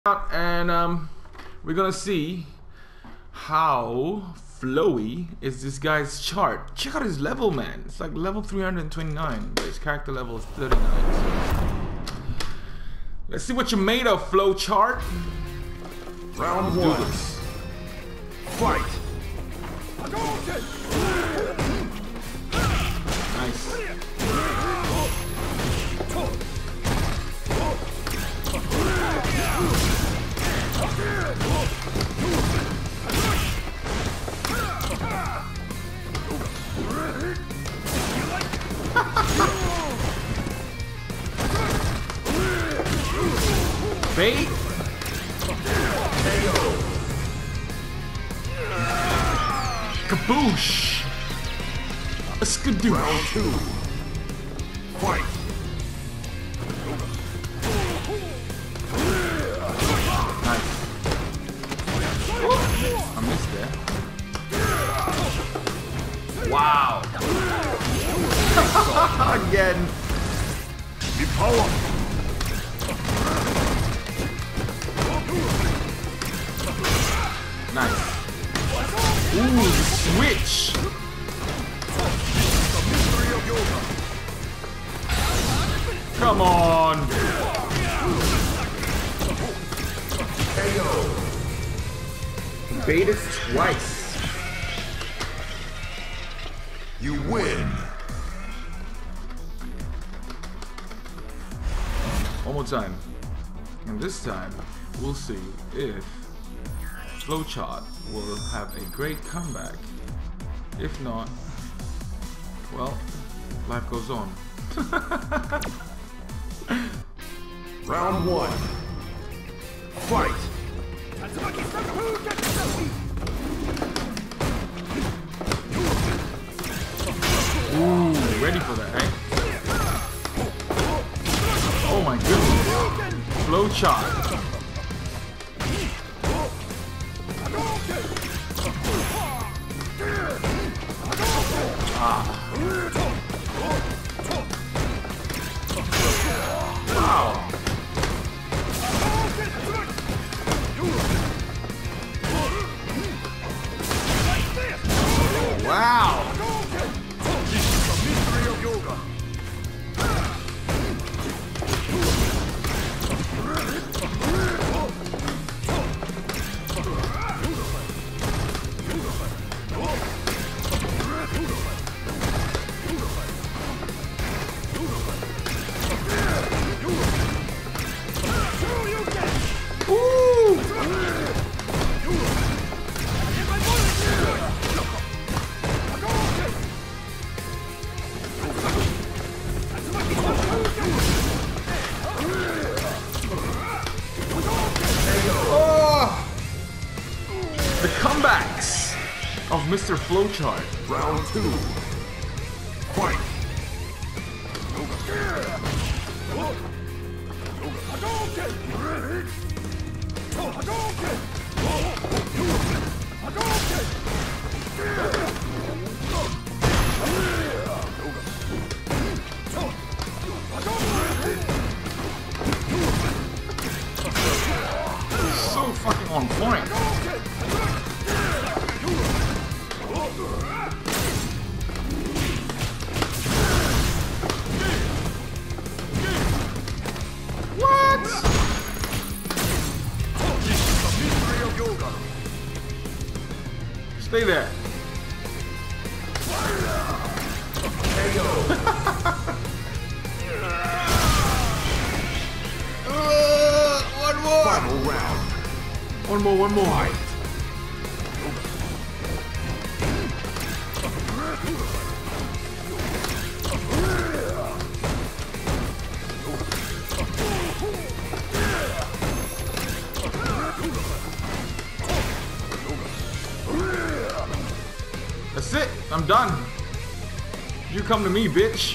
And we're gonna see how flowy is this guy's chart. Check out his level, man. It's like level 329, but his character level is 39. So let's see what you're made of, flow chart. Round Let's one. do this. Fight. Nice. Bait. Kaboosh. A skadoosh. Round two. Fight. Nice. I missed that. Wow. Again. The power. Nice. Ooh, the switch. Come on. KO. Bait us twice. You win. One more time. And this time, we'll see if Flowchart will have a great comeback. If not, well, life goes on. Round one. Fight. Ooh, ready for that, eh? Oh my goodness. Flowchart. Wow. Wow. The comebacks of Mr. Flowchart. Round two. Fight. So fucking on point. What? Stay there. One more. Final round. One more. One more. Fight. That's it. I'm done. You come to me, bitch.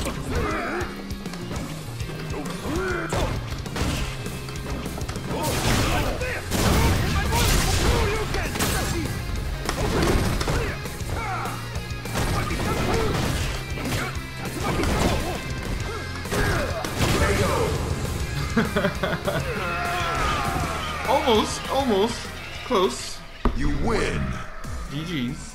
Almost close. You win. GG's.